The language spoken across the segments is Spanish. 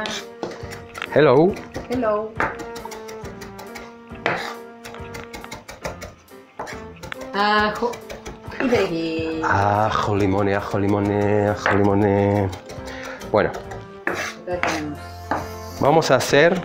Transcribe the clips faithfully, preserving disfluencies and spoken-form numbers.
Hola. Hello. Hello. Ajo y perejil. Ajo, limone, ajo, limone, ajo, limone. Bueno, Acá tenemos. vamos a hacer...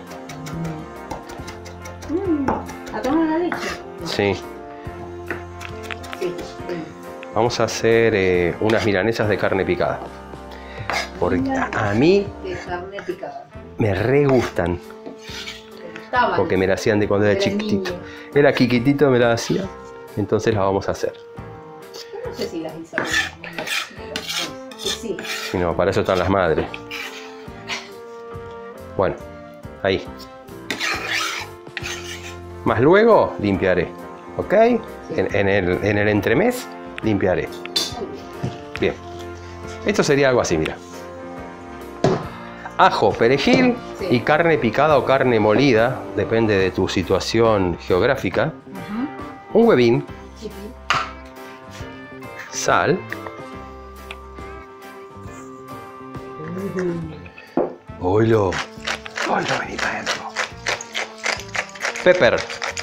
Mm, ¿a tomar la leche? Sí, Sí. Sí. vamos a hacer eh, unas milanesas de carne picada. Porque a, a mí De carne picada. me re gustan. ¿Te gustaban? Porque me la hacían de cuando era Era chiquitito. niño. Era chiquitito, me la hacía. Entonces la vamos a hacer. No sé si las hice. Sí, sí. Si no, para eso están las madres. Bueno, ahí. Más luego limpiaré. ¿Ok? Sí. En, en el, en el entremés limpiaré. Bien. Esto sería algo así, mira. Ajo, perejil Sí. y carne picada o carne molida, depende de tu situación geográfica. Ujú. Un huevín, Sí, sí. sal, oilo, oilo, vení para adentro. Pepper,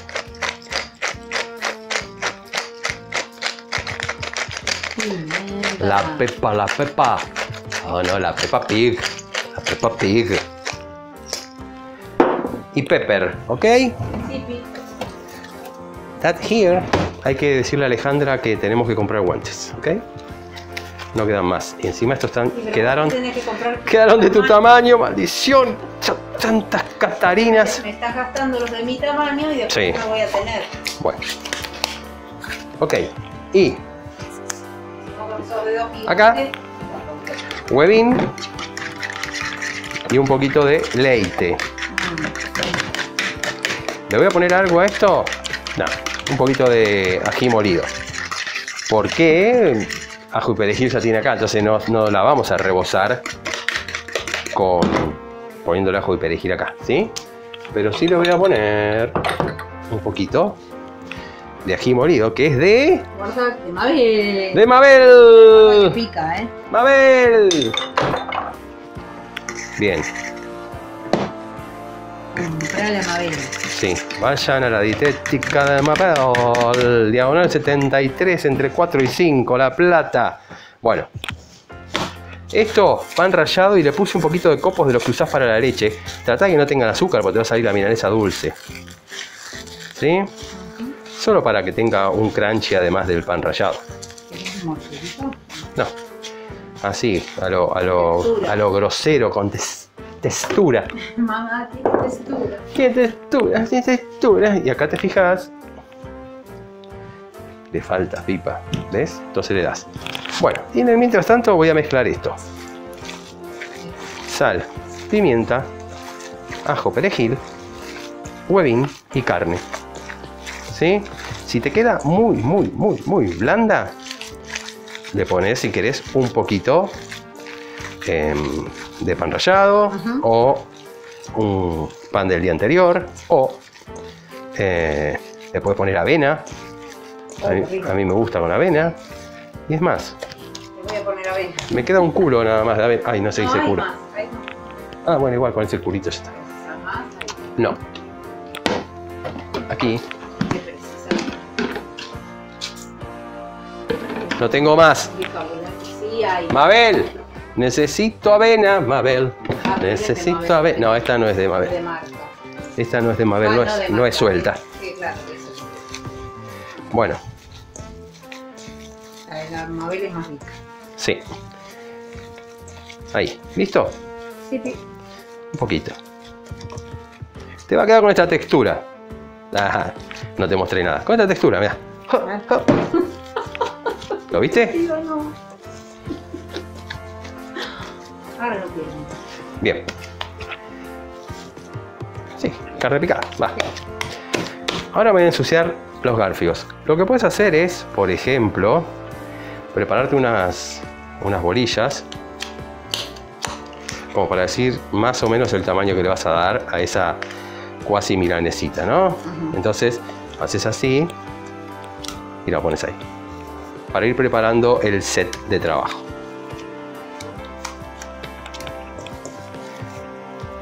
Pimienta. la pepa, la pepa. Oh no, la Peppa Pig, la Peppa Pig. Y pepper, ¿ok? Sí, sí. That here. Hay que decirle a Alejandra que tenemos que comprar guantes, ¿ok? No quedan más. Y encima estos están, Sí, pero quedaron, tenés que comprar quedaron de tu tamaño. tamaño, maldición. Tantas catarinas. Me estás gastando los de mi tamaño y después Sí. no voy a tener. Bueno. Ok. Y Como que sos de dos gigantes. Acá. huevín y un poquito de leite. ¿Le voy a poner algo a esto? No, un poquito de ají molido. ¿Por qué? Ajo y perejil ya tiene acá, entonces no, no la vamos a rebozar con poniéndole ajo y perejil acá, ¿sí? Pero sí le voy a poner un poquito de ají molido, que es de... Guarda de Mabel. ¡De Que Mabel! pica, ¿eh? ¡Mabel! Bien, Comprale a Mabel. sí, vayan a la dietética de Mabel, diagonal setenta y tres entre cuatro y cinco, La Plata. Bueno, esto, pan rallado, y le puse un poquito de copos de los que usás para la leche. Tratá que no tengan azúcar porque te va a salir la milanesa dulce. ¿Sí? Solo para que tenga un crunchy además del pan rallado. ¿Querés un morcillito? No, así, a lo, a lo, a lo grosero, con tes- textura. Mamá, tiene textura. ¿Qué textura? ¿Qué textura? Y acá te fijas. Le falta pipa, ¿ves? Entonces le das. Bueno, y en el mientras tanto voy a mezclar esto. Sal, pimienta, ajo, perejil, huevín y carne. ¿Sí? Si te queda muy, muy, muy, muy blanda, le pones, si querés, un poquito eh, de pan rallado. Ajá. O un pan del día anterior, o eh, le puedes poner avena. A mí, a mí me gusta con avena. Y es más, Le voy a poner avena. me queda un culo nada más de avena. Ay, no se dice hay culo. más, hay más. Ah, bueno, igual con ese culito ya está. Precisa más, hay No. Aquí que precisar. no tengo más. Sí, hay. Mabel, necesito avena, Mabel. Ah, pero es de Necesito Mabel. avena. No, esta no es de De Mabel. marca. Esta no es de Mabel, Ah, no de es, marca. no es suelta. Sí, claro, eso sí. Bueno, La de la Mabel es más rica. sí. Ahí, ¿listo? Sí, sí. Un poquito. Te va a quedar con esta textura. Ajá, no te mostré nada. Con esta textura, mira. ¿Lo viste? Digo, no. Ahora lo quiero. Bien. Sí, carne picada. Va. Ahora me voy a ensuciar los garfios. Lo que puedes hacer es, por ejemplo, prepararte unas, unas bolillas. Como para decir más o menos el tamaño que le vas a dar a esa cuasi milanesita, ¿no? Uh-huh. Entonces, haces así y la pones ahí. Para ir preparando el set de trabajo.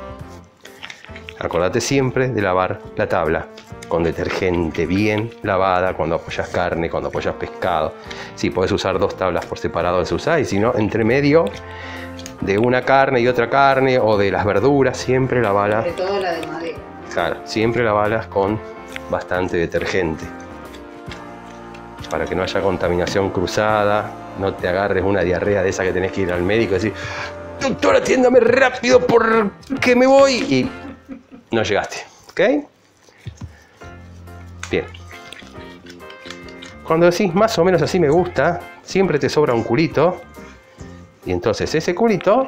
acordate siempre de lavar la tabla con detergente bien lavada cuando apoyas carne, cuando apoyas pescado. Si podés usar dos tablas por separado, se usa, y si no, entre medio de una carne y otra carne o de las verduras, siempre lavalas. Sobre todo la de madera. Claro, siempre lavalas con bastante detergente para que no haya contaminación cruzada, no te agarres una diarrea de esa que tenés que ir al médico y decir, doctor, atiéndame rápido porque me voy, y no llegaste, ¿ok? Bien. Cuando decís más o menos así me gusta, siempre te sobra un culito, y entonces ese culito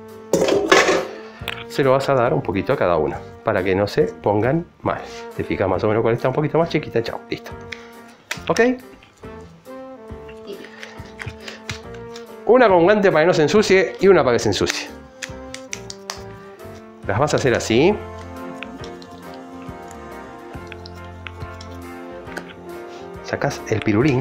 se lo vas a dar un poquito a cada una para que no se pongan mal. Te fijas más o menos cuál está un poquito más chiquita, chao, listo. ¿Ok? Una con guante para que no se ensucie y una para que se ensucie. Las vas a hacer así. Sacas el pirulín.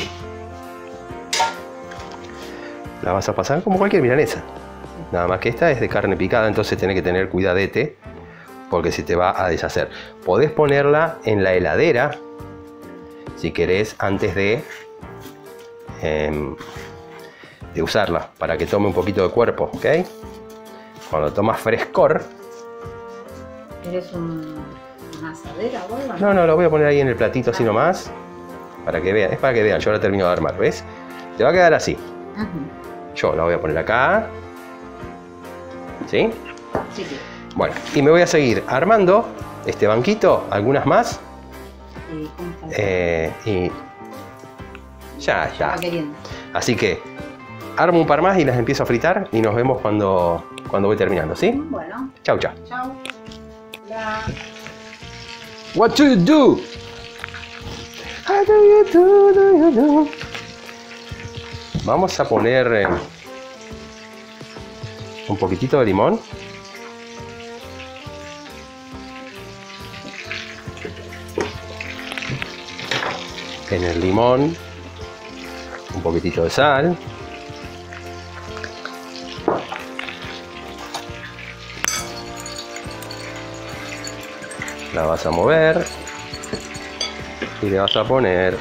La vas a pasar como cualquier milanesa. Nada más que esta es de carne picada, entonces tenés que tener cuidadete porque se te va a deshacer. Podés ponerla en la heladera si querés antes de, eh, de usarla, para que tome un poquito de cuerpo, ¿ok? Cuando tomas frescor. ¿Eres un, una asadera o algo? No, no, lo voy a poner ahí en el platito así nomás, para que vean, es para que vean, yo ahora termino de armar, ¿ves? Te va a quedar así. Uh-huh. Yo la voy a poner acá. ¿Sí? Sí, sí. Bueno, y me voy a seguir armando este banquito, algunas más. ¿Y cómo está? Eh, y ya, ya. Va queriendo. Así que armo un par más y las empiezo a fritar y nos vemos cuando, cuando voy terminando, ¿sí? Bueno. Chau, chau. Chau. Hola. What do you do? How do you do, do you do? Vamos a poner eh, un poquitito de limón. En el limón, un poquitito de sal. La vas a mover y le vas a poner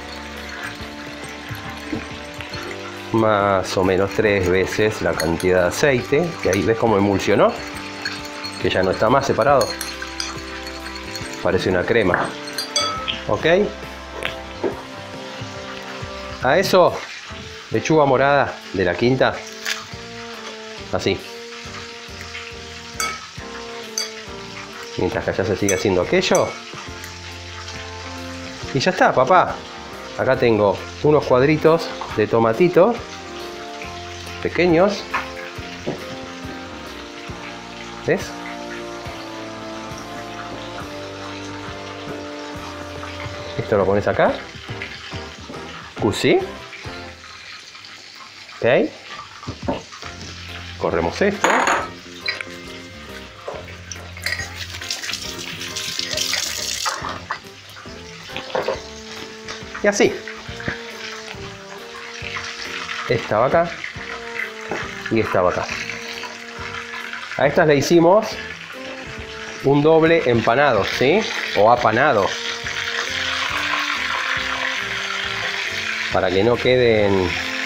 más o menos tres veces la cantidad de aceite, que ahí ves cómo emulsionó, que ya no está más separado, parece una crema. Ok, a eso lechuga morada de la quinta, así, mientras que allá se sigue haciendo aquello. Y ya está, papá. Acá tengo unos cuadritos de tomatitos pequeños. ¿Ves? Esto lo pones acá. Cusí. Ok. Corremos esto. Y así. Esta va acá. Y esta va acá. A estas le hicimos un doble empanado, ¿sí? O apanado. Para que no queden...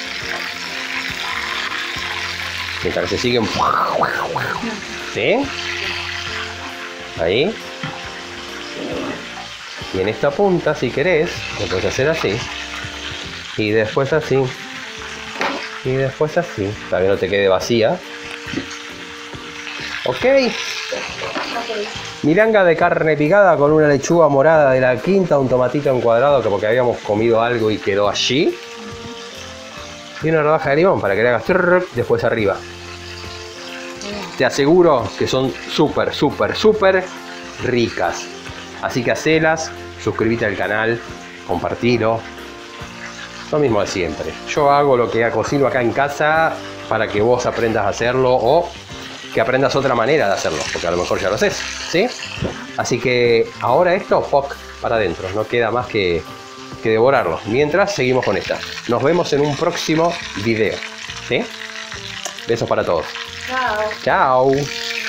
mientras se siguen... ¿sí? Ahí. Y en esta punta, si querés, lo puedes hacer así. Y después así. Y después así. Para que no te quede vacía. Ok. Milanga de carne picada con una lechuga morada de la quinta, un tomatito encuadrado, que porque habíamos comido algo y quedó allí. Y una rodaja de limón para que le hagas después arriba. Te aseguro que son súper, súper, súper ricas. Así que hacelas, suscríbete al canal, compartilo. Lo mismo de siempre. Yo hago lo que cocino acá en casa para que vos aprendas a hacerlo o que aprendas otra manera de hacerlo, porque a lo mejor ya lo haces, ¿sí? Así que ahora esto, poc, para adentro. No queda más que, que devorarlo. Mientras, seguimos con esta. Nos vemos en un próximo video, ¿sí? Besos para todos. Chao. Chao.